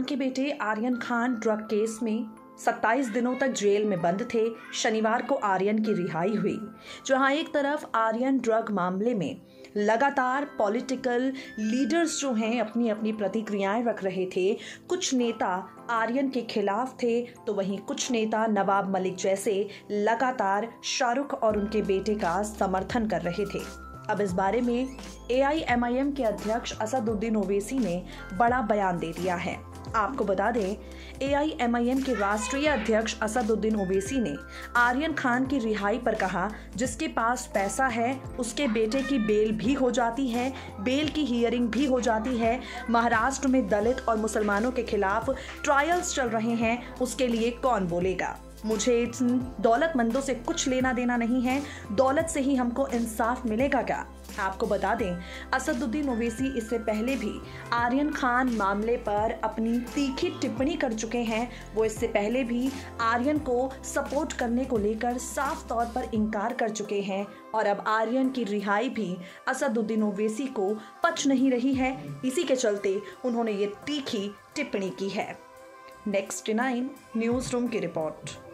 के बेटे Aryan Khan drug case में 27 दिनों तक जेल में बंद थे। शनिवार को आर्यन की रिहाई हुई। जहां एक तरफ आर्यन ड्रग मामले में लगातार पॉलिटिकल लीडर्स जो हैं अपनी अपनी प्रतिक्रियाएं रख रहे थे, कुछ नेता आर्यन के खिलाफ थे तो वहीं कुछ नेता नवाब मलिक जैसे लगातार शाहरुख और उनके बेटे का समर्थन कर रहे थे। अब इस बारे में AIMIM के अध्यक्ष असदुद्दीन ओवैसी ने बड़ा बयान दे दिया है। आपको बता दें, AIMIM के राष्ट्रीय अध्यक्ष असदुद्दीन ओवैसी ने आर्यन खान की रिहाई पर कहा, जिसके पास पैसा है उसके बेटे की बेल भी हो जाती है, बेल की हियरिंग भी हो जाती है। महाराष्ट्र में दलित और मुसलमानों के खिलाफ ट्रायल्स चल रहे हैं, उसके लिए कौन बोलेगा। मुझे दौलतमंदों से कुछ लेना देना नहीं है, दौलत से ही हमको इंसाफ मिलेगा क्या। आपको बता दें, असदुद्दीन ओवैसी इससे पहले भी आर्यन खान मामले पर अपनी तीखी टिप्पणी कर चुके हैं। वो इससे पहले भी आर्यन को सपोर्ट करने को लेकर साफ तौर पर इनकार कर चुके हैं और अब आर्यन की रिहाई भी असदुद्दीन ओवैसी को पच नहीं रही है। इसी के चलते उन्होंने ये तीखी टिप्पणी की है। नेक्स्ट 9 न्यूज़ रूम की रिपोर्ट।